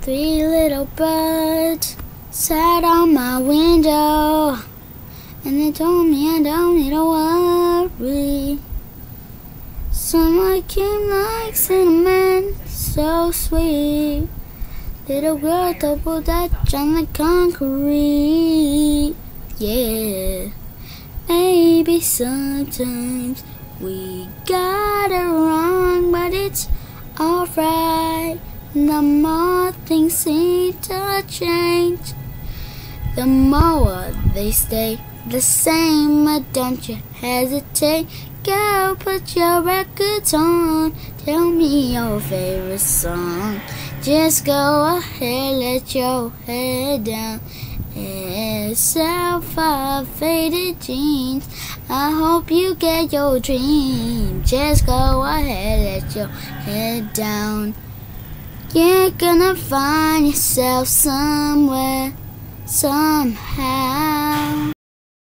Three little birds sat on my window, and they told me I don't need to worry. Summer came like cinnamon, so sweet. Little girl double dutch on the concrete. Yeah, maybe sometimes we got it wrong, but it's alright. The more things seem to change, the more they stay the same. But don't you hesitate, girl, put your records on. Tell me your favorite song. Just go ahead, let your head down. Yourself a faded jeans. I hope you get your dream. Just go ahead, let your head down. You're gonna find yourself somewhere, somehow.